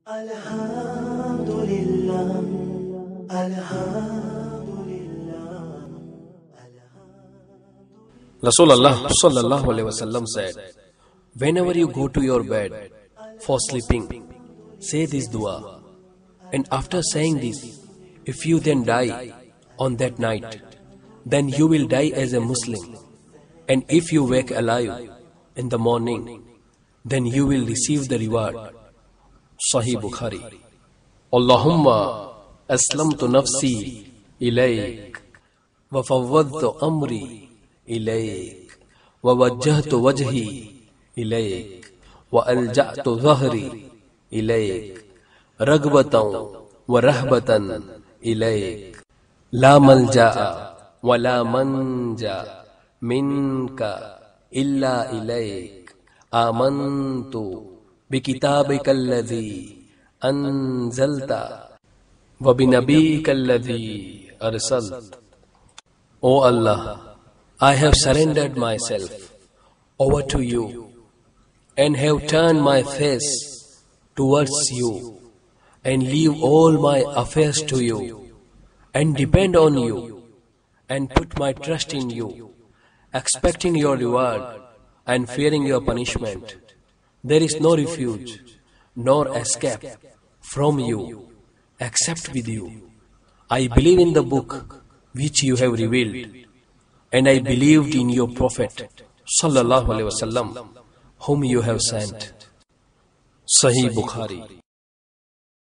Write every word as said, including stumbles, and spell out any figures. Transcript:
Alhamdulillah, Alhamdulillah. Rasulullah sallallahu alaihi wasallam said, whenever you go to your bed for sleeping, say this dua. And after saying this, if you then die on that night, then you will die as a Muslim. And if you wake alive in the morning, then you will receive the reward. Sahih Bukhari. Allahumma aslamtu nafsi ilayk wa fawwadtu amri ilayk wa wajjahtu wajhi ilayk wa alja'tu dhahri ilayk ragbatan wa rahbatan ilayk la malja'a wa la manja minka illa ilayk amantu بكتابك الذي أنزلت وبنبيك الذي أرسلت. O Allah, I have surrendered myself over to you and have turned my face towards you and leave all my affairs to you and depend on you and put my trust in you, expecting your reward and fearing your punishment. There is no refuge nor escape from you except with you. I believe in the book which you have revealed, and I believed in your Prophet sallallahu alaihi wasallam whom you have sent. Sahih Bukhari.